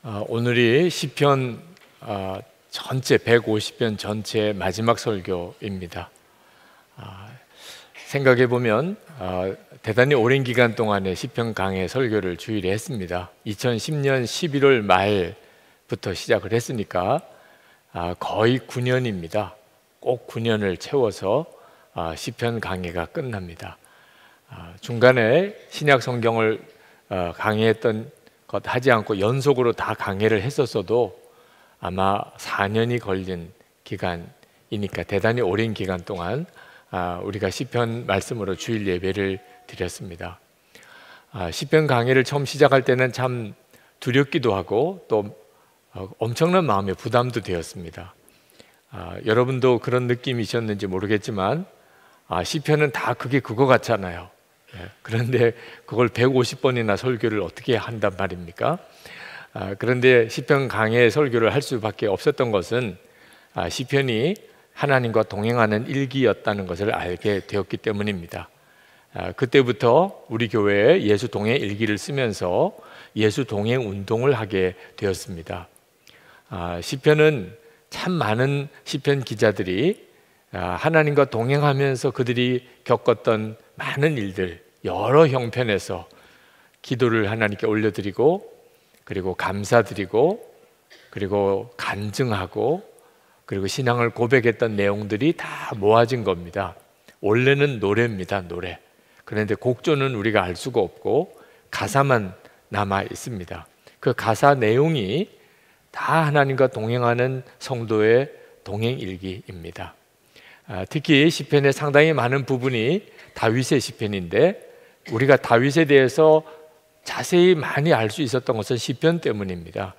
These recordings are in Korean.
오늘이 시편 전체 150편 전체 마지막 설교입니다. 생각해 보면 대단히 오랜 기간 동안의 시편 강해 설교를 주일에 했습니다. 2010년 11월 말부터 시작을 했으니까 거의 9년입니다. 꼭 9년을 채워서 시편 강해가 끝납니다. 중간에 신약 성경을 강해했던 것 하지 않고 연속으로 다 강해를 했었어도 아마 4년이 걸린 기간이니까 대단히 오랜 기간 동안 우리가 시편 말씀으로 주일 예배를 드렸습니다. 시편 강해를 처음 시작할 때는 참 두렵기도 하고 또 엄청난 마음의 부담도 되었습니다. 여러분도 그런 느낌이셨는지 모르겠지만 시편은 다 그거 같잖아요. 그런데 그걸 150번이나 설교를 어떻게 한단 말입니까? 그런데 시편 강해 설교를 할 수밖에 없었던 것은 시편이 하나님과 동행하는 일기였다는 것을 알게 되었기 때문입니다. 그때부터 우리 교회에 예수 동행 일기를 쓰면서 예수 동행 운동을 하게 되었습니다. 시편은 참 많은 시편 기자들이 하나님과 동행하면서 그들이 겪었던 많은 일들, 여러 형편에서 기도를 하나님께 올려드리고 그리고 감사드리고 그리고 간증하고 그리고 신앙을 고백했던 내용들이 다 모아진 겁니다. 원래는 노래입니다. 노래. 그런데 곡조는 우리가 알 수가 없고 가사만 남아 있습니다. 그 가사 내용이 다 하나님과 동행하는 성도의 동행일기입니다. 특히 시편의 상당히 많은 부분이 다윗의 시편인데 우리가 다윗에 대해서 자세히 많이 알 수 있었던 것은 시편 때문입니다.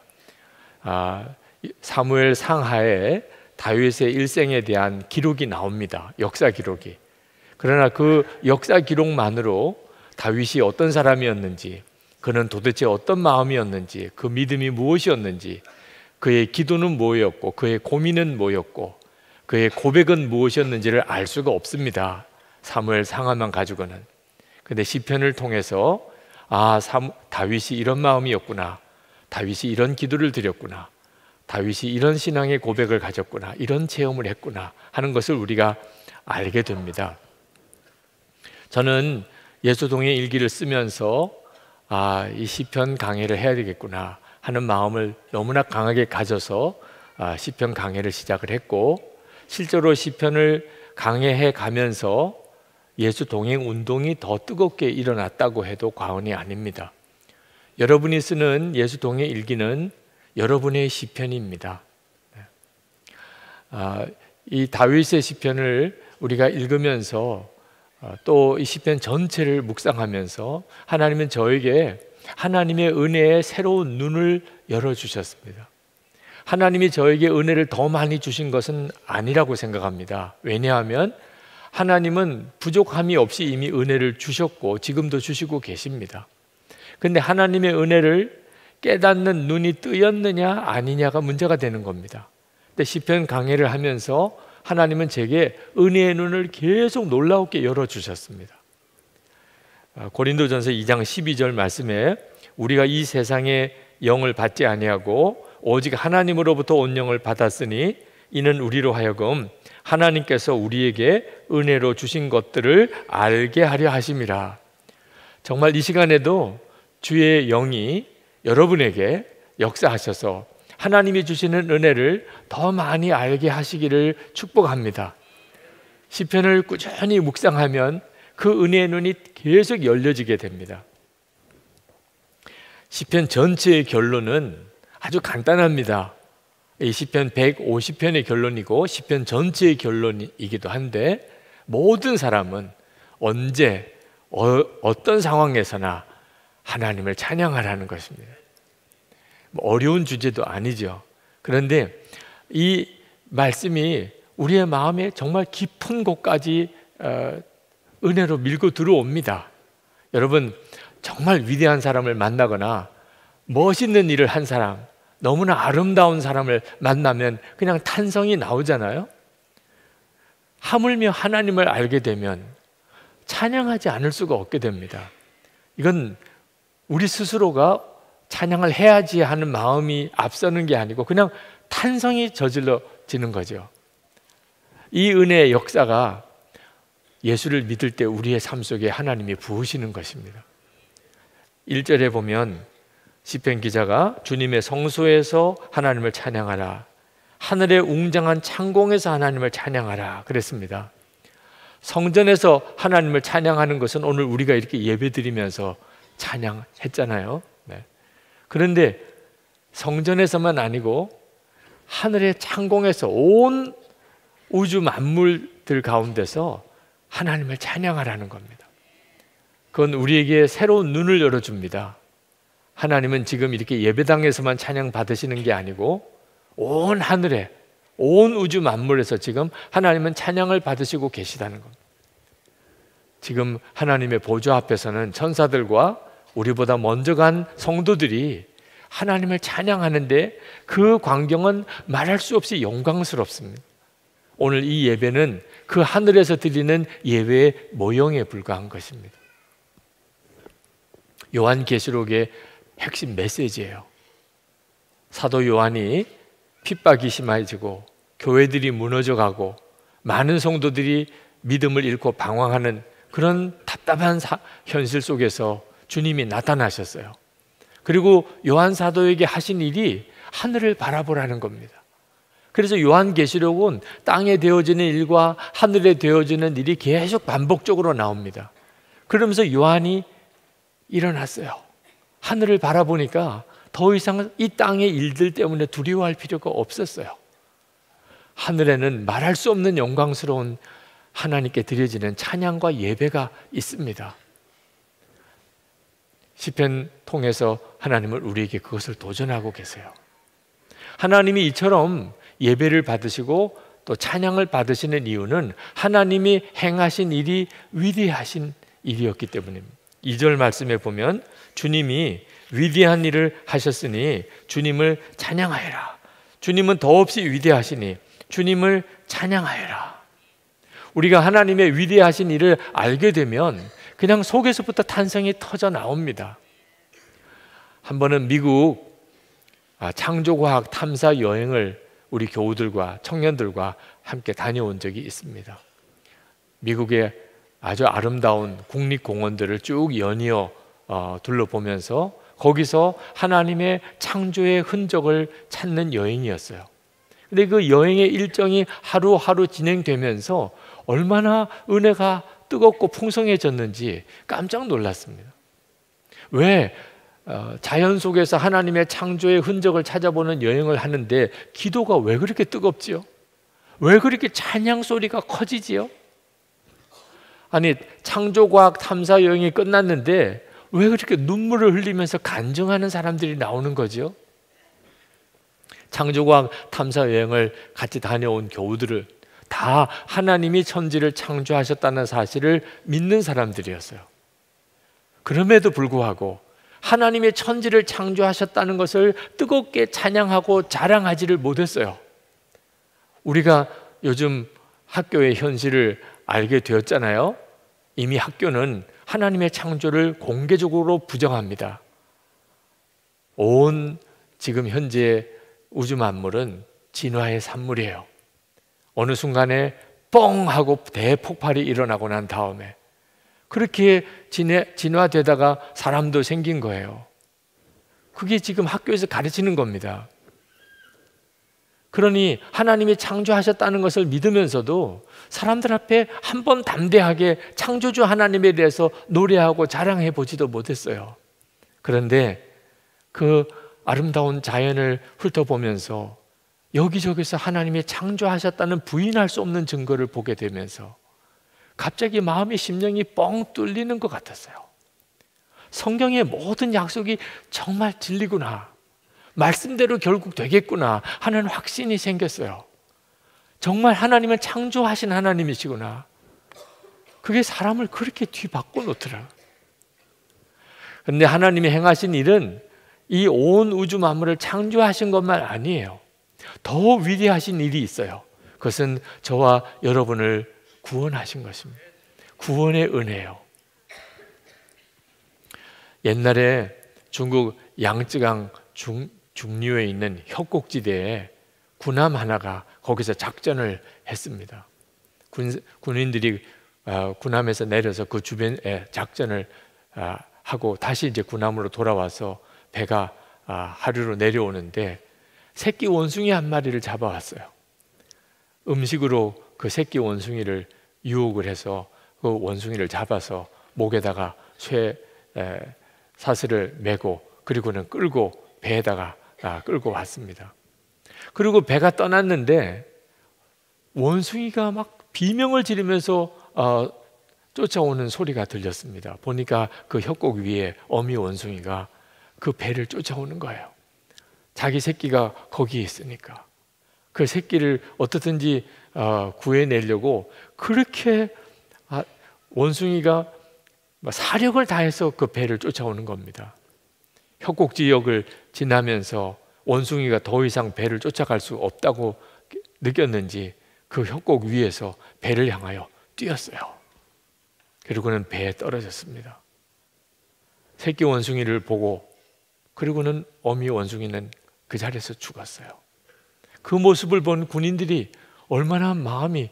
사무엘 상하에 다윗의 일생에 대한 기록이 나옵니다. 역사 기록이. 그러나 그 역사 기록만으로 다윗이 어떤 사람이었는지, 그는 도대체 어떤 마음이었는지, 그 믿음이 무엇이었는지, 그의 기도는 뭐였고 그의 고민은 뭐였고 그의 고백은 무엇이었는지를 알 수가 없습니다. 사무엘 상하만 가지고는. 근데 시편을 통해서 다윗이 이런 마음이었구나, 다윗이 이런 기도를 드렸구나, 다윗이 이런 신앙의 고백을 가졌구나, 이런 체험을 했구나 하는 것을 우리가 알게 됩니다. 저는 예수동의 일기를 쓰면서 이 시편 강해를 해야 되겠구나 하는 마음을 너무나 강하게 가져서 시편 강해를 시작을 했고, 실제로 시편을 강해해 가면서 예수 동행 운동이 더 뜨겁게 일어났다고 해도 과언이 아닙니다. 여러분이 쓰는 예수 동행 일기는 여러분의 시편입니다. 이 다윗의 시편을 우리가 읽으면서 또 이 시편 전체를 묵상하면서 하나님은 저에게 하나님의 은혜의 새로운 눈을 열어주셨습니다. 하나님이 저에게 은혜를 더 많이 주신 것은 아니라고 생각합니다. 왜냐하면 하나님은 부족함이 없이 이미 은혜를 주셨고 지금도 주시고 계십니다. 그런데 하나님의 은혜를 깨닫는 눈이 뜨였느냐 아니냐가 문제가 되는 겁니다. 근데 시편 강해를 하면서 하나님은 제게 은혜의 눈을 계속 놀라웠게 열어주셨습니다. 고린도전서 2장 12절 말씀에 우리가 이 세상의 영을 받지 아니하고 오직 하나님으로부터 온 영을 받았으니 이는 우리로 하여금 하나님께서 우리에게 은혜로 주신 것들을 알게 하려 하심이라. 정말 이 시간에도 주의 영이 여러분에게 역사하셔서 하나님이 주시는 은혜를 더 많이 알게 하시기를 축복합니다. 시편을 꾸준히 묵상하면 그 은혜의 눈이 계속 열려지게 됩니다. 시편 전체의 결론은 아주 간단합니다. 이 시편 150편의 결론이고 시편 전체의 결론이기도 한데, 모든 사람은 언제 어떤 상황에서나 하나님을 찬양하라는 것입니다. 어려운 주제도 아니죠. 그런데 이 말씀이 우리의 마음에 정말 깊은 곳까지 은혜로 밀고 들어옵니다. 여러분, 정말 위대한 사람을 만나거나 멋있는 일을 한 사람, 너무나 아름다운 사람을 만나면 그냥 탄성이 나오잖아요. 하물며 하나님을 알게 되면 찬양하지 않을 수가 없게 됩니다. 이건 우리 스스로가 찬양을 해야지 하는 마음이 앞서는 게 아니고 그냥 탄성이 저질러지는 거죠. 이 은혜의 역사가 예수를 믿을 때 우리의 삶 속에 하나님이 부으시는 것입니다. 1절에 보면 시편 기자가 주님의 성소에서 하나님을 찬양하라, 하늘의 웅장한 창공에서 하나님을 찬양하라 그랬습니다. 성전에서 하나님을 찬양하는 것은 오늘 우리가 이렇게 예배드리면서 찬양했잖아요. 네. 그런데 성전에서만 아니고 하늘의 창공에서 온 우주 만물들 가운데서 하나님을 찬양하라는 겁니다. 그건 우리에게 새로운 눈을 열어줍니다. 하나님은 지금 이렇게 예배당에서만 찬양 받으시는 게 아니고 온 하늘에, 온 우주 만물에서 지금 하나님은 찬양을 받으시고 계시다는 겁니다. 지금 하나님의 보좌 앞에서는 천사들과 우리보다 먼저 간 성도들이 하나님을 찬양하는데 그 광경은 말할 수 없이 영광스럽습니다. 오늘 이 예배는 그 하늘에서 드리는 예배의 모형에 불과한 것입니다. 요한계시록의 핵심 메시지예요. 사도 요한이 핍박이 심해지고 교회들이 무너져가고 많은 성도들이 믿음을 잃고 방황하는 그런 답답한 현실 속에서 주님이 나타나셨어요. 그리고 요한 사도에게 하신 일이 하늘을 바라보라는 겁니다. 그래서 요한계시록은 땅에 되어지는 일과 하늘에 되어지는 일이 계속 반복적으로 나옵니다. 그러면서 요한이 일어났어요. 하늘을 바라보니까 더 이상 이 땅의 일들 때문에 두려워할 필요가 없었어요. 하늘에는 말할 수 없는 영광스러운 하나님께 드려지는 찬양과 예배가 있습니다. 시편 통해서 하나님은 우리에게 그것을 도전하고 계세요. 하나님이 이처럼 예배를 받으시고 또 찬양을 받으시는 이유는 하나님이 행하신 일이 위대하신 일이었기 때문입니다. 2절 말씀에 보면 주님이 위대한 일을 하셨으니 주님을 찬양하여라. 주님은 더없이 위대하시니 주님을 찬양하여라. 우리가 하나님의 위대하신 일을 알게 되면 그냥 속에서부터 탄성이 터져 나옵니다. 한 번은 미국 창조과학 탐사 여행을 우리 교우들과 청년들과 함께 다녀온 적이 있습니다. 미국의 아주 아름다운 국립공원들을 쭉 연이어 둘러보면서 거기서 하나님의 창조의 흔적을 찾는 여행이었어요. 근데 그 여행의 일정이 하루하루 진행되면서 얼마나 은혜가 뜨겁고 풍성해졌는지 깜짝 놀랐습니다. 왜 자연 속에서 하나님의 창조의 흔적을 찾아보는 여행을 하는데 기도가 왜 그렇게 뜨겁지요? 왜 그렇게 찬양 소리가 커지지요? 아니, 창조과학 탐사 여행이 끝났는데 왜 그렇게 눈물을 흘리면서 간증하는 사람들이 나오는 거죠? 창조과학 탐사 여행을 같이 다녀온 교우들을 다 하나님이 천지를 창조하셨다는 사실을 믿는 사람들이었어요. 그럼에도 불구하고 하나님의 천지를 창조하셨다는 것을 뜨겁게 찬양하고 자랑하지를 못했어요. 우리가 요즘 학교의 현실을 알게 되었잖아요. 이미 학교는 하나님의 창조를 공개적으로 부정합니다. 온 지금 현재 우주 만물은 진화의 산물이에요. 어느 순간에 뻥 하고 대폭발이 일어나고 난 다음에 그렇게 진화되다가 사람도 생긴 거예요. 그게 지금 학교에서 가르치는 겁니다. 그러니 하나님이 창조하셨다는 것을 믿으면서도 사람들 앞에 한번 담대하게 창조주 하나님에 대해서 노래하고 자랑해 보지도 못했어요. 그런데 그 아름다운 자연을 훑어보면서 여기저기서 하나님이 창조하셨다는 부인할 수 없는 증거를 보게 되면서 갑자기 마음의 심령이 뻥 뚫리는 것 같았어요. 성경의 모든 약속이 정말 진리구나, 말씀대로 결국 되겠구나 하는 확신이 생겼어요. 정말 하나님은 창조하신 하나님이시구나. 그게 사람을 그렇게 뒤바꿔 놓더라. 그런데 하나님이 행하신 일은 이 온 우주 만물을 창조하신 것만 아니에요. 더 위대하신 일이 있어요. 그것은 저와 여러분을 구원하신 것입니다. 구원의 은혜요. 옛날에 중국 양쯔강 중류에 있는 협곡지대에 군함 하나가 거기서 작전을 했습니다. 군인들이 군함에서 내려서 그 주변에 작전을 하고 다시 이제 군함으로 돌아와서 배가 하류로 내려오는데 새끼 원숭이 한 마리를 잡아왔어요. 음식으로 그 새끼 원숭이를 유혹을 해서 그 원숭이를 잡아서 목에다가 쇠 사슬을 메고 그리고는 끌고 배에다가 끌고 왔습니다. 그리고 배가 떠났는데 원숭이가 막 비명을 지르면서 쫓아오는 소리가 들렸습니다. 보니까 그 협곡 위에 어미 원숭이가 그 배를 쫓아오는 거예요. 자기 새끼가 거기에 있으니까 그 새끼를 어떻든지 구해내려고 그렇게 원숭이가 사력을 다해서 그 배를 쫓아오는 겁니다. 협곡 지역을 지나면서 원숭이가 더 이상 배를 쫓아갈 수 없다고 느꼈는지 그 협곡 위에서 배를 향하여 뛰었어요. 그리고는 배에 떨어졌습니다. 새끼 원숭이를 보고 그리고는 어미 원숭이는 그 자리에서 죽었어요. 그 모습을 본 군인들이 얼마나 마음이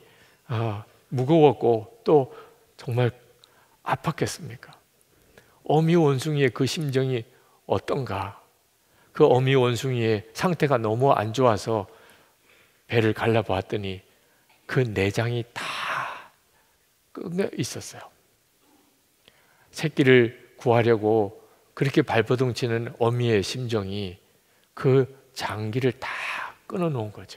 무거웠고 또 정말 아팠겠습니까? 어미 원숭이의 그 심정이 어떤가? 그 어미 원숭이의 상태가 너무 안 좋아서 배를 갈라보았더니 그 내장이 다 끊겨 있었어요. 새끼를 구하려고 그렇게 발버둥치는 어미의 심정이 그 장기를 다 끊어놓은 거죠.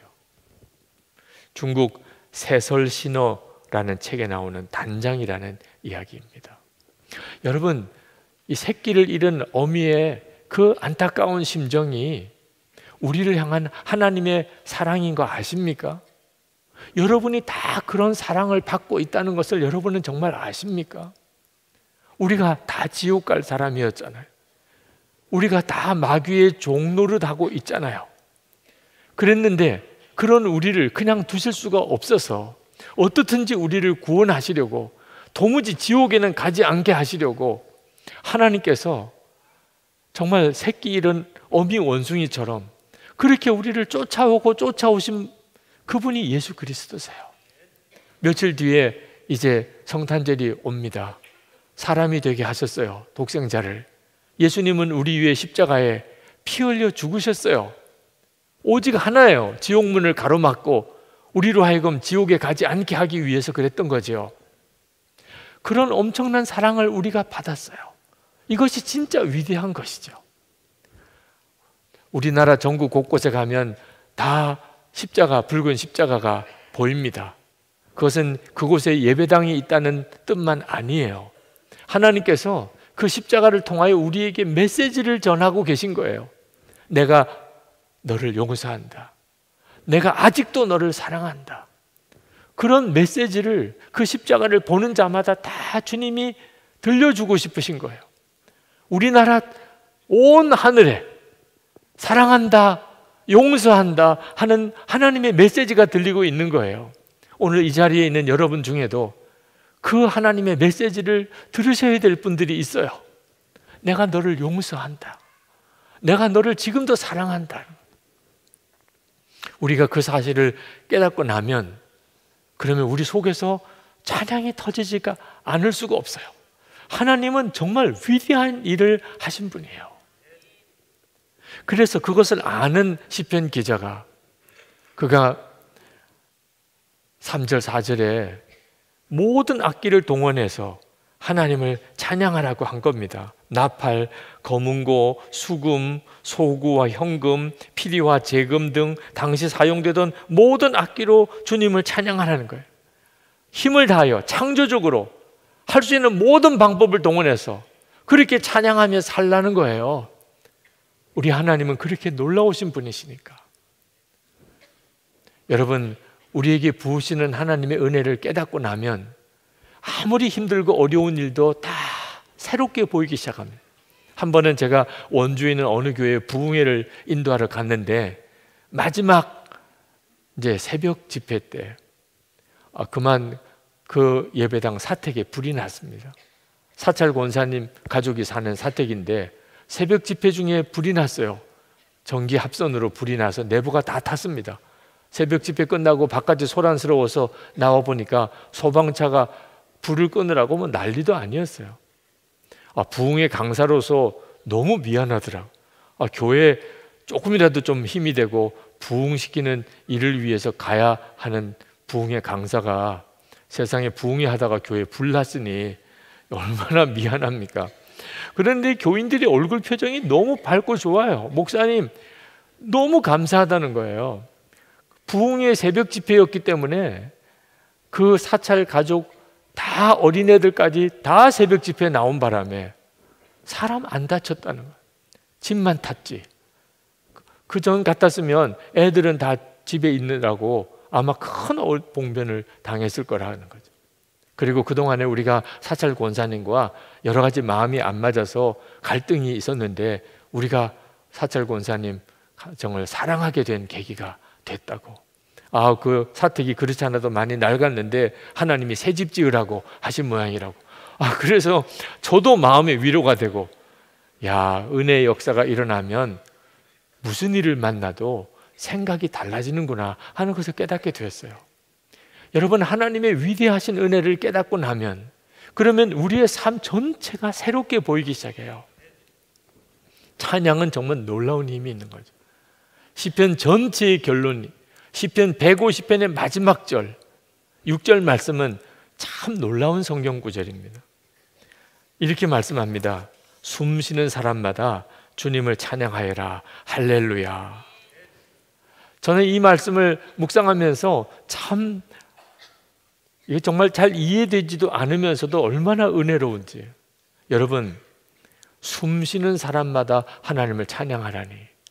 중국 세설신어라는 책에 나오는 단장이라는 이야기입니다. 여러분, 이 새끼를 잃은 어미의 그 안타까운 심정이 우리를 향한 하나님의 사랑인 거 아십니까? 여러분이 다 그런 사랑을 받고 있다는 것을 여러분은 정말 아십니까? 우리가 다 지옥 갈 사람이었잖아요. 우리가 다 마귀의 종노릇하고 있잖아요. 그랬는데 그런 우리를 그냥 두실 수가 없어서 어떻든지 우리를 구원하시려고, 도무지 지옥에는 가지 않게 하시려고 하나님께서 정말 새끼 잃은 어미 원숭이처럼 그렇게 우리를 쫓아오고 쫓아오신 그분이 예수 그리스도세요. 며칠 뒤에 이제 성탄절이 옵니다. 사람이 되게 하셨어요. 독생자를. 예수님은 우리 위해 십자가에 피 흘려 죽으셨어요. 오직 하나예요. 지옥문을 가로막고 우리로 하여금 지옥에 가지 않게 하기 위해서 그랬던 거죠. 그런 엄청난 사랑을 우리가 받았어요. 이것이 진짜 위대한 것이죠. 우리나라 전국 곳곳에 가면 다 십자가, 붉은 십자가가 보입니다. 그것은 그곳에 예배당이 있다는 뜻만 아니에요. 하나님께서 그 십자가를 통하여 우리에게 메시지를 전하고 계신 거예요. 내가 너를 용서한다. 내가 아직도 너를 사랑한다. 그런 메시지를 그 십자가를 보는 자마다 다 주님이 들려주고 싶으신 거예요. 우리나라 온 하늘에 사랑한다, 용서한다 하는 하나님의 메시지가 들리고 있는 거예요. 오늘 이 자리에 있는 여러분 중에도 그 하나님의 메시지를 들으셔야 될 분들이 있어요. 내가 너를 용서한다. 내가 너를 지금도 사랑한다. 우리가 그 사실을 깨닫고 나면 그러면 우리 속에서 찬양이 터지지가 않을 수가 없어요. 하나님은 정말 위대한 일을 하신 분이에요. 그래서 그것을 아는 시편 기자가 그가 3절 4절에 모든 악기를 동원해서 하나님을 찬양하라고 한 겁니다. 나팔, 거문고, 수금, 소구와 현금, 피리와 재금 등 당시 사용되던 모든 악기로 주님을 찬양하라는 거예요. 힘을 다하여 창조적으로 할 수 있는 모든 방법을 동원해서 그렇게 찬양하며 살라는 거예요. 우리 하나님은 그렇게 놀라우신 분이시니까. 여러분, 우리에게 부으시는 하나님의 은혜를 깨닫고 나면 아무리 힘들고 어려운 일도 다 새롭게 보이기 시작합니다. 한 번은 제가 원주에 있는 어느 교회에 부흥회를 인도하러 갔는데 마지막 이제 새벽 집회 때 그만 그 예배당 사택에 불이 났습니다. 사찰 권사님 가족이 사는 사택인데 새벽 집회 중에 불이 났어요. 전기 합선으로 불이 나서 내부가 다 탔습니다. 새벽 집회 끝나고 바깥이 소란스러워서 나와 보니까 소방차가 불을 끄느라고 뭐 난리도 아니었어요. 부흥의 강사로서 너무 미안하더라고요. 교회에 조금이라도 좀 힘이 되고 부흥시키는 일을 위해서 가야 하는 부흥의 강사가 세상에 부흥회 하다가 교회에 불 났으니 얼마나 미안합니까? 그런데 교인들이 얼굴 표정이 너무 밝고 좋아요. 목사님 너무 감사하다는 거예요. 부흥회 새벽 집회였기 때문에 그 사찰 가족 다 어린애들까지 다 새벽 집회에 나온 바람에 사람 안 다쳤다는 거예요. 집만 탔지. 그 전 같았으면 애들은 다 집에 있느라고 아마 큰 봉변을 당했을 거라는 거죠. 그리고 그동안에 우리가 사찰 권사님과 여러 가지 마음이 안 맞아서 갈등이 있었는데 우리가 사찰 권사님 가정을 사랑하게 된 계기가 됐다고. 그 사택이 그렇지 않아도 많이 낡았는데 하나님이 새 집 지으라고 하신 모양이라고. 그래서 저도 마음의 위로가 되고, 은혜의 역사가 일어나면 무슨 일을 만나도 생각이 달라지는구나 하는 것을 깨닫게 되었어요. 여러분, 하나님의 위대하신 은혜를 깨닫고 나면 그러면 우리의 삶 전체가 새롭게 보이기 시작해요. 찬양은 정말 놀라운 힘이 있는 거죠. 시편 전체의 결론이 시편 150편의 마지막 절 6절 말씀은 참 놀라운 성경 구절입니다. 이렇게 말씀합니다. 숨 쉬는 사람마다 주님을 찬양하여라. 할렐루야. 저는 이 말씀을 묵상하면서 참 이게 정말 잘 이해되지도 않으면서도 얼마나 은혜로운지. 여러분, 숨 쉬는 사람마다 하나님을 찬양하라니,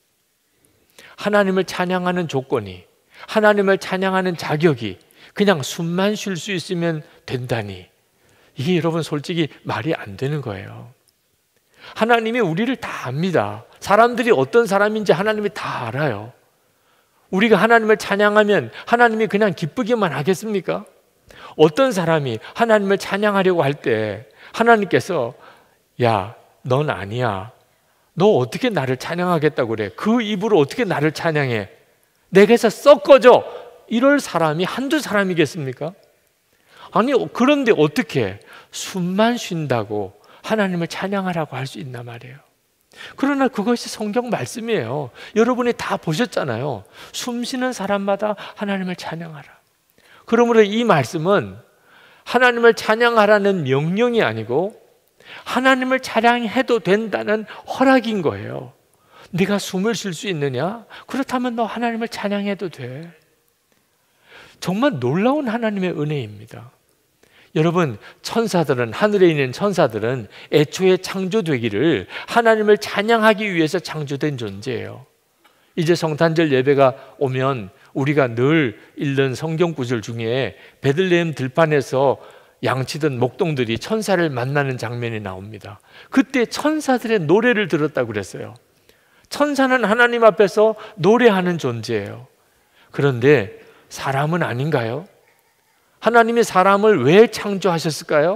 하나님을 찬양하는 조건이, 하나님을 찬양하는 자격이 그냥 숨만 쉴 수 있으면 된다니, 이게 여러분 솔직히 말이 안 되는 거예요. 하나님이 우리를 다 압니다. 사람들이 어떤 사람인지 하나님이 다 알아요. 우리가 하나님을 찬양하면 하나님이 그냥 기쁘기만 하겠습니까? 어떤 사람이 하나님을 찬양하려고 할 때 하나님께서 넌 아니야. 너 어떻게 나를 찬양하겠다고 그래? 그 입으로 어떻게 나를 찬양해? 내게서 썩 꺼져. 이럴 사람이 한두 사람이겠습니까? 아니, 그런데 어떻게 숨만 쉰다고 하나님을 찬양하라고 할 수 있나 말이에요. 그러나 그것이 성경 말씀이에요. 여러분이 다 보셨잖아요. 숨 쉬는 사람마다 하나님을 찬양하라. 그러므로 이 말씀은 하나님을 찬양하라는 명령이 아니고 하나님을 찬양해도 된다는 허락인 거예요. 네가 숨을 쉴 수 있느냐? 그렇다면 너 하나님을 찬양해도 돼. 정말 놀라운 하나님의 은혜입니다. 여러분, 천사들은, 하늘에 있는 천사들은 애초에 창조되기를 하나님을 찬양하기 위해서 창조된 존재예요. 이제 성탄절 예배가 오면 우리가 늘 읽는 성경 구절 중에 베들레헴 들판에서 양치던 목동들이 천사를 만나는 장면이 나옵니다. 그때 천사들의 노래를 들었다고 그랬어요. 천사는 하나님 앞에서 노래하는 존재예요. 그런데 사람은 아닌가요? 하나님이 사람을 왜 창조하셨을까요?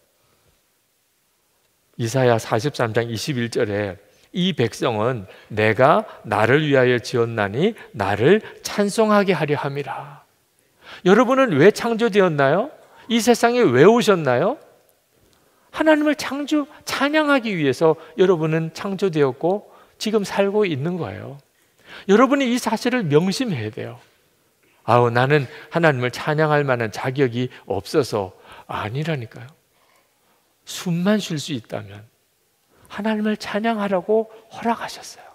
이사야 43장 21절에 이 백성은 내가 나를 위하여 지었나니 나를 찬송하게 하려 함이라. 여러분은 왜 창조되었나요? 이 세상에 왜 오셨나요? 하나님을 찬양하기 위해서 여러분은 창조되었고 지금 살고 있는 거예요. 여러분이 이 사실을 명심해야 돼요. 나는 하나님을 찬양할 만한 자격이 없어서. 아니라니까요. 숨만 쉴 수 있다면 하나님을 찬양하라고 허락하셨어요.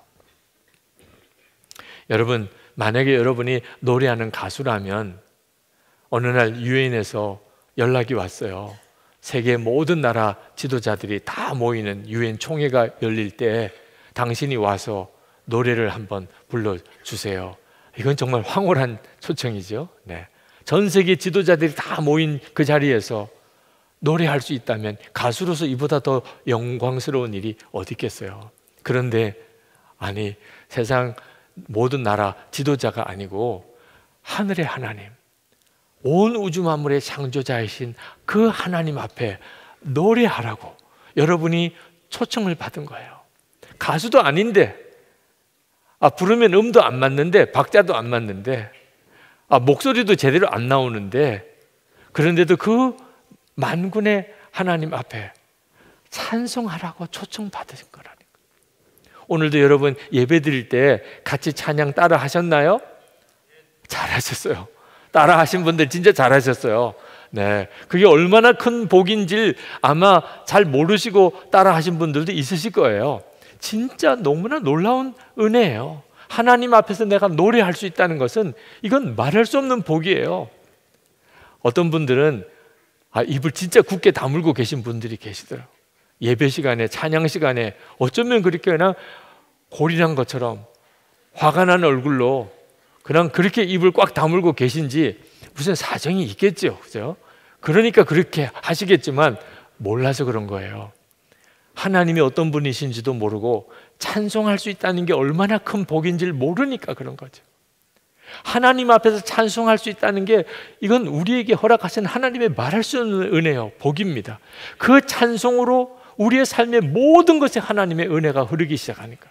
여러분, 만약에 여러분이 노래하는 가수라면 어느 날 유엔에서 연락이 왔어요. 세계 모든 나라 지도자들이 다 모이는 유엔 총회가 열릴 때 당신이 와서 노래를 한번 불러주세요. 이건 정말 황홀한 초청이죠. 전 세계 지도자들이 다 모인 그 자리에서 노래할 수 있다면 가수로서 이보다 더 영광스러운 일이 어디 있겠어요. 그런데 아니, 세상 모든 나라 지도자가 아니고 하늘의 하나님, 온 우주 만물의 창조자이신 그 하나님 앞에 노래하라고 여러분이 초청을 받은 거예요. 가수도 아닌데, 부르면 음도 안 맞는데, 박자도 안 맞는데, 목소리도 제대로 안 나오는데, 그런데도 그 만군의 하나님 앞에 찬송하라고 초청받으신 거라니까. 오늘도 여러분 예배 드릴 때 같이 찬양 따라 하셨나요? 잘하셨어요. 따라 하신 분들 진짜 잘하셨어요. 네, 그게 얼마나 큰 복인지 아마 잘 모르시고 따라 하신 분들도 있으실 거예요. 진짜 너무나 놀라운 은혜예요. 하나님 앞에서 내가 노래할 수 있다는 것은 이건 말할 수 없는 복이에요. 어떤 분들은 입을 진짜 굳게 다물고 계신 분들이 계시더라고요. 예배 시간에, 찬양 시간에 어쩌면 그렇게 그냥 골이난 것처럼 화가 난 얼굴로 그냥 그렇게 입을 꽉 다물고 계신지 무슨 사정이 있겠죠, 그죠? 그러니까 그렇게 하시겠지만 몰라서 그런 거예요. 하나님이 어떤 분이신지도 모르고 찬송할 수 있다는 게 얼마나 큰 복인지를 모르니까 그런 거죠. 하나님 앞에서 찬송할 수 있다는 게 이건 우리에게 허락하신 하나님의 말할 수 없는 은혜요, 복입니다. 그 찬송으로 우리의 삶의 모든 것에 하나님의 은혜가 흐르기 시작하니까.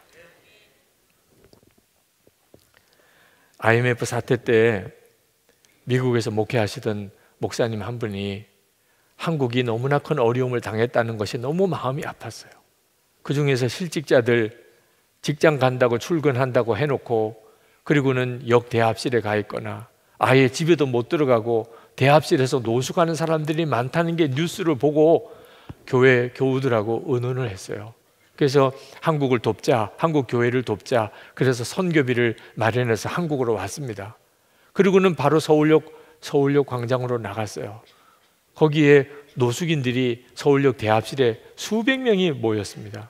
IMF 사태 때 미국에서 목회하시던 목사님 한 분이 한국이 너무나 큰 어려움을 당했다는 것이 너무 마음이 아팠어요. 그 중에서 실직자들 직장 간다고 출근한다고 해놓고 그리고는 역 대합실에 가 있거나 아예 집에도 못 들어가고 대합실에서 노숙하는 사람들이 많다는 게 뉴스를 보고 교회 교우들하고 의논을 했어요. 그래서 한국을 돕자, 한국 교회를 돕자, 그래서 선교비를 마련해서 한국으로 왔습니다. 그리고는 바로 서울역 광장으로 나갔어요. 거기에 노숙인들이 서울역 대합실에 수백 명이 모였습니다.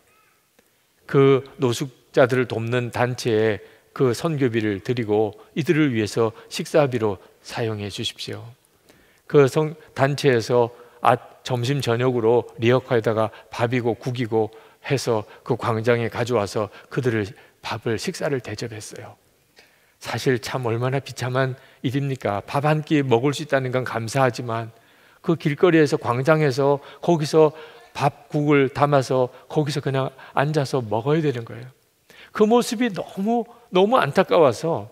그 노숙자들을 돕는 단체에 그 선교비를 드리고 이들을 위해서 식사비로 사용해 주십시오. 그 단체에서 점심 저녁으로 리어카에다가 밥이고 국이고 해서 그 광장에 가져와서 그들을 밥을 식사를 대접했어요. 사실 참 얼마나 비참한 일입니까? 밥 한 끼 먹을 수 있다는 건 감사하지만 그 길거리에서 광장에서 거기서 밥국을 담아서 거기서 그냥 앉아서 먹어야 되는 거예요. 그 모습이 너무 안타까워서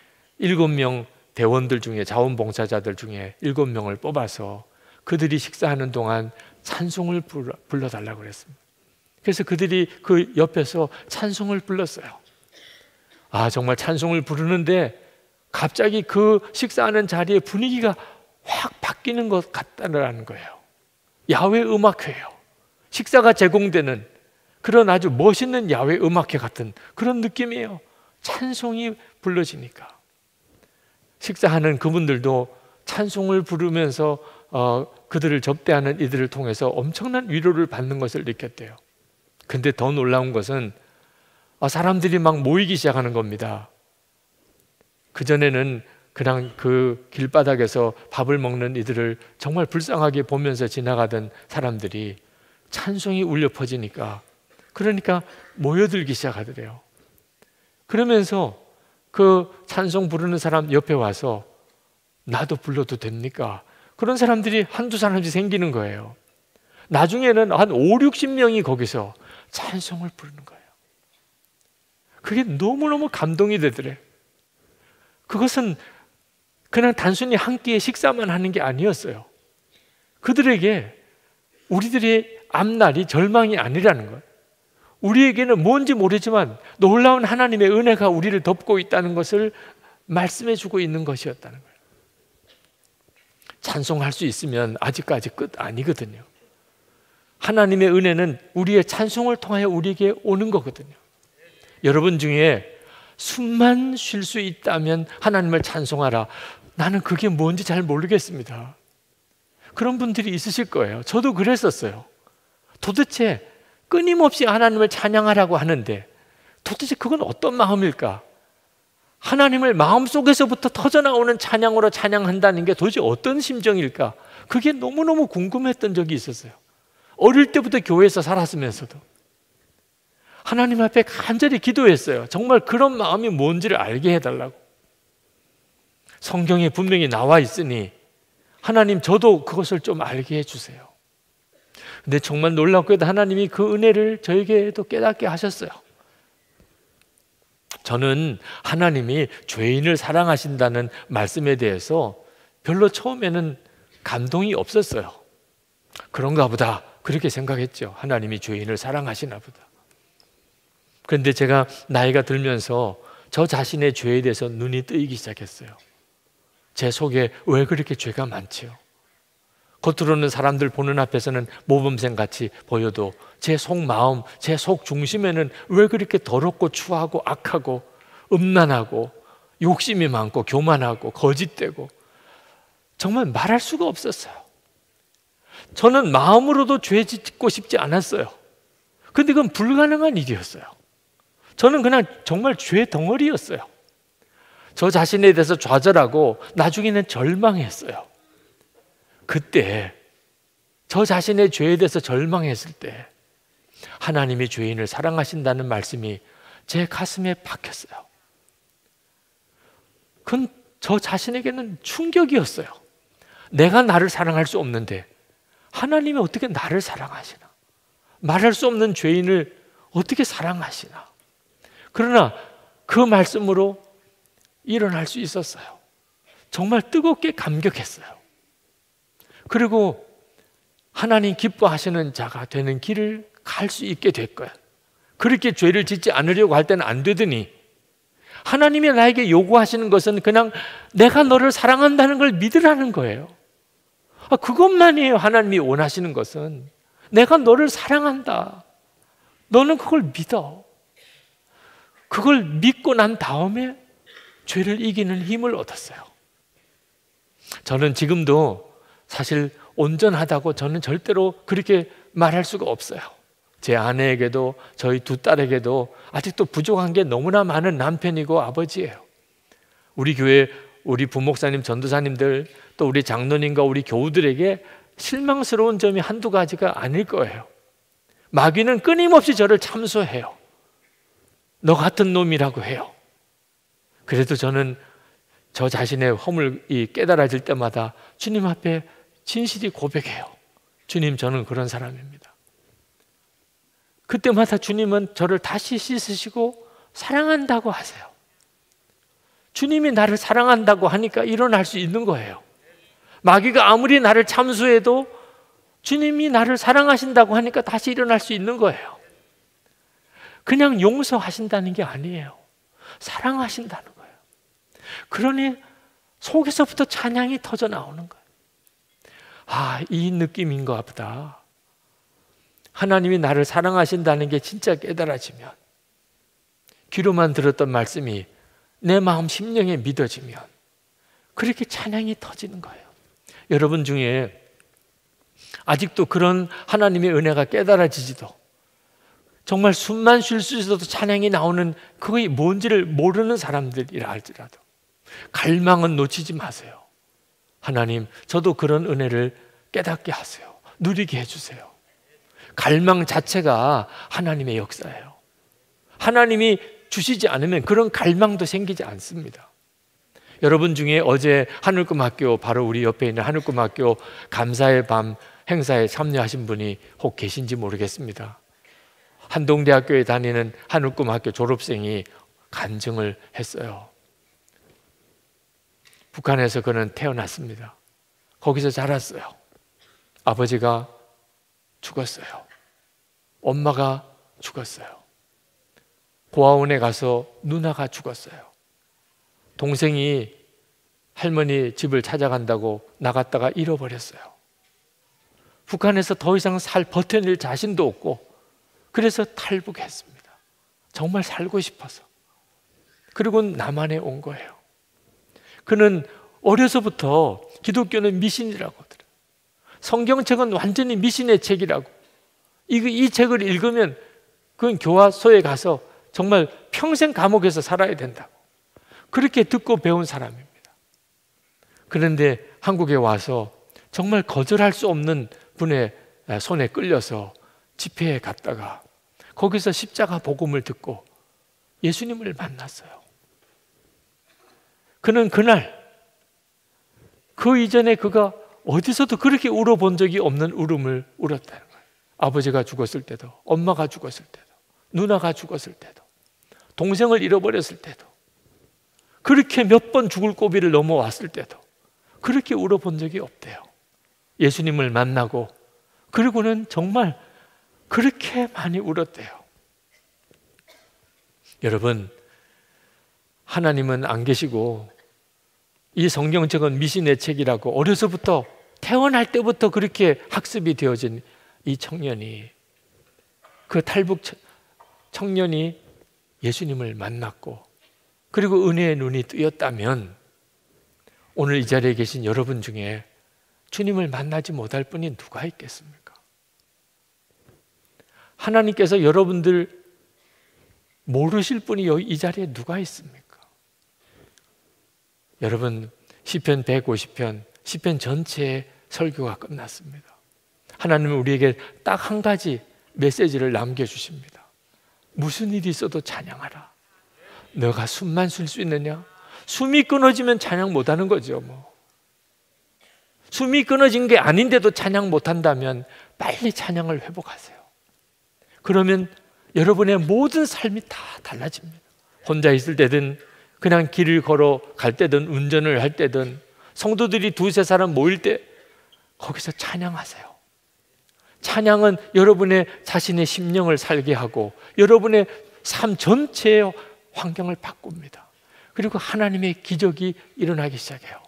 7명 대원들 중에 자원봉사자들 중에 7명을 뽑아서 그들이 식사하는 동안 찬송을 불러달라고 그랬습니다. 그래서 그들이 그 옆에서 찬송을 불렀어요. 정말 찬송을 부르는데 갑자기 그 식사하는 자리의 분위기가 확 바뀌는 것 같다는 거예요. 야외 음악회예요. 식사가 제공되는 그런 아주 멋있는 야외 음악회 같은 그런 느낌이에요. 찬송이 불러지니까 식사하는 그분들도 찬송을 부르면서 그들을 접대하는 이들을 통해서 엄청난 위로를 받는 것을 느꼈대요. 근데 더 놀라운 것은 사람들이 막 모이기 시작하는 겁니다. 그전에는 그냥 그 길바닥에서 밥을 먹는 이들을 정말 불쌍하게 보면서 지나가던 사람들이 찬송이 울려 퍼지니까 그러니까 모여들기 시작하더래요. 그러면서 그 찬송 부르는 사람 옆에 와서 나도 불러도 됩니까? 그런 사람들이 한두 사람씩 생기는 거예요. 나중에는 한 5, 60명이 거기서 찬송을 부르는 거예요. 그게 너무너무 감동이 되더래. 그것은 그냥 단순히 한 끼의 식사만 하는 게 아니었어요. 그들에게 우리들의 앞날이 절망이 아니라는 것, 우리에게는 뭔지 모르지만 놀라운 하나님의 은혜가 우리를 덮고 있다는 것을 말씀해 주고 있는 것이었다는 거예요. 찬송할 수 있으면 아직까지 끝 아니거든요. 하나님의 은혜는 우리의 찬송을 통하여 우리에게 오는 거거든요. 여러분 중에 숨만 쉴 수 있다면 하나님을 찬송하라. 나는 그게 뭔지 잘 모르겠습니다. 그런 분들이 있으실 거예요. 저도 그랬었어요. 도대체 끊임없이 하나님을 찬양하라고 하는데 도대체 그건 어떤 마음일까? 하나님을 마음속에서부터 터져나오는 찬양으로 찬양한다는 게 도대체 어떤 심정일까? 그게 너무너무 궁금했던 적이 있었어요. 어릴 때부터 교회에서 살았으면서도 하나님 앞에 간절히 기도했어요. 정말 그런 마음이 뭔지를 알게 해달라고. 성경에 분명히 나와 있으니 하나님 저도 그것을 좀 알게 해주세요. 근데 정말 놀랍게도 하나님이 그 은혜를 저에게도 깨닫게 하셨어요. 저는 하나님이 죄인을 사랑하신다는 말씀에 대해서 별로 처음에는 감동이 없었어요. 그런가 보다 그렇게 생각했죠. 하나님이 죄인을 사랑하시나 보다. 그런데 제가 나이가 들면서 저 자신의 죄에 대해서 눈이 뜨이기 시작했어요. 제 속에 왜 그렇게 죄가 많지요? 겉으로는 사람들 보는 앞에서는 모범생 같이 보여도 제 속마음, 제 속 중심에는 왜 그렇게 더럽고 추하고 악하고 음란하고 욕심이 많고 교만하고 거짓되고 정말 말할 수가 없었어요. 저는 마음으로도 죄 짓고 싶지 않았어요. 근데 그건 불가능한 일이었어요. 저는 그냥 정말 죄 덩어리였어요. 저 자신에 대해서 좌절하고 나중에는 절망했어요. 그때 저 자신의 죄에 대해서 절망했을 때 하나님이 죄인을 사랑하신다는 말씀이 제 가슴에 박혔어요. 그건 저 자신에게는 충격이었어요. 내가 나를 사랑할 수 없는데 하나님이 어떻게 나를 사랑하시나? 말할 수 없는 죄인을 어떻게 사랑하시나? 그러나 그 말씀으로 일어날 수 있었어요. 정말 뜨겁게 감격했어요. 그리고 하나님 기뻐하시는 자가 되는 길을 갈 수 있게 됐고요. 그렇게 죄를 짓지 않으려고 할 때는 안 되더니 하나님이 나에게 요구하시는 것은 그냥 내가 너를 사랑한다는 걸 믿으라는 거예요. 그것만이에요. 하나님이 원하시는 것은 내가 너를 사랑한다. 너는 그걸 믿어. 그걸 믿고 난 다음에 죄를 이기는 힘을 얻었어요. 저는 지금도 사실 온전하다고 저는 절대로 그렇게 말할 수가 없어요. 제 아내에게도 저희 두 딸에게도 아직도 부족한 게 너무나 많은 남편이고 아버지예요. 우리 교회 우리 부목사님 전도사님들 또 우리 장로님과 우리 교우들에게 실망스러운 점이 한두 가지가 아닐 거예요. 마귀는 끊임없이 저를 참소해요. 너 같은 놈이라고 해요. 그래도 저는 저 자신의 허물이 깨달아질 때마다 주님 앞에 진실이 고백해요. 주님, 저는 그런 사람입니다. 그때마다 주님은 저를 다시 씻으시고 사랑한다고 하세요. 주님이 나를 사랑한다고 하니까 일어날 수 있는 거예요. 마귀가 아무리 나를 참수해도 주님이 나를 사랑하신다고 하니까 다시 일어날 수 있는 거예요. 그냥 용서하신다는 게 아니에요. 사랑하신다는 거예요. 그러니 속에서부터 찬양이 터져 나오는 거예요. 이 느낌인가 보다. 하나님이 나를 사랑하신다는 게 진짜 깨달아지면, 귀로만 들었던 말씀이 내 마음 심령에 믿어지면 그렇게 찬양이 터지는 거예요. 여러분 중에 아직도 그런 하나님의 은혜가 깨달아지지도, 정말 숨만 쉴 수 있어도 찬양이 나오는 그게 뭔지를 모르는 사람들이라 할지라도 갈망은 놓치지 마세요. 하나님, 저도 그런 은혜를 깨닫게 하세요. 누리게 해주세요. 갈망 자체가 하나님의 역사예요. 하나님이 주시지 않으면 그런 갈망도 생기지 않습니다. 여러분 중에 어제 하늘꿈학교, 바로 우리 옆에 있는 하늘꿈학교 감사의 밤 행사에 참여하신 분이 혹 계신지 모르겠습니다. 한동대학교에 다니는 하늘꿈학교 졸업생이 간증을 했어요. 북한에서 그는 태어났습니다. 거기서 자랐어요. 아버지가 죽었어요. 엄마가 죽었어요. 고아원에 가서 누나가 죽었어요. 동생이 할머니 집을 찾아간다고 나갔다가 잃어버렸어요. 북한에서 더 이상 버텨낼 자신도 없고, 그래서 탈북했습니다. 정말 살고 싶어서. 그리고 남한에 온 거예요. 그는 어려서부터 기독교는 미신이라고 하더라고요. 성경책은 완전히 미신의 책이라고, 이 책을 읽으면 그건 교화소에 가서 정말 평생 감옥에서 살아야 된다고, 그렇게 듣고 배운 사람입니다. 그런데 한국에 와서 정말 거절할 수 없는 분의 손에 끌려서 집회에 갔다가 거기서 십자가 복음을 듣고 예수님을 만났어요. 그는 그날, 그 이전에 그가 어디서도 그렇게 울어본 적이 없는 울음을 울었다는 거예요. 아버지가 죽었을 때도, 엄마가 죽었을 때도, 누나가 죽었을 때도, 동생을 잃어버렸을 때도, 그렇게 몇 번 죽을 고비를 넘어왔을 때도 그렇게 울어본 적이 없대요. 예수님을 만나고 그리고는 정말 그렇게 많이 울었대요. 여러분, 하나님은 안 계시고 이 성경책은 미신의 책이라고 어려서부터, 태어날 때부터 그렇게 학습이 되어진 이 청년이, 그 탈북 청년이 예수님을 만났고 그리고 은혜의 눈이 뜨였다면 오늘 이 자리에 계신 여러분 중에 주님을 만나지 못할 분이 누가 있겠습니까? 하나님께서 여러분들 모르실 분이 이 자리에 누가 있습니까? 여러분, 시편 150편, 시편 전체의 설교가 끝났습니다. 하나님은 우리에게 딱 한 가지 메시지를 남겨주십니다. 무슨 일이 있어도 찬양하라. 너가 숨만 쉴 수 있느냐? 숨이 끊어지면 찬양 못하는 거죠. 숨이 끊어진 게 아닌데도 찬양 못한다면 빨리 찬양을 회복하세요. 그러면 여러분의 모든 삶이 다 달라집니다. 혼자 있을 때든 그냥 길을 걸어 갈 때든 운전을 할 때든 성도들이 두세 사람 모일 때 거기서 찬양하세요. 찬양은 여러분의 자신의 심령을 살게 하고 여러분의 삶 전체의 환경을 바꿉니다. 그리고 하나님의 기적이 일어나기 시작해요.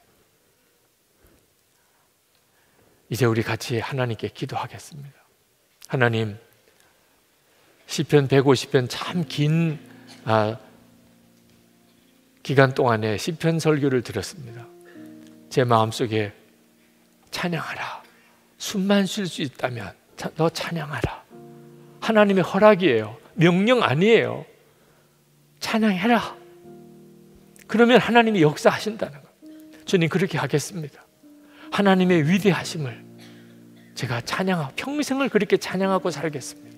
이제 우리 같이 하나님께 기도하겠습니다. 하나님, 시편 150편 참 긴 기간 동안에 시편 설교를 들었습니다. 제 마음속에 찬양하라. 숨만 쉴 수 있다면 너 찬양하라. 하나님의 허락이에요. 명령 아니에요. 찬양해라. 그러면 하나님이 역사하신다는 거예요. 주님, 그렇게 하겠습니다. 하나님의 위대하심을 제가 찬양하고 평생을 그렇게 찬양하고 살겠습니다.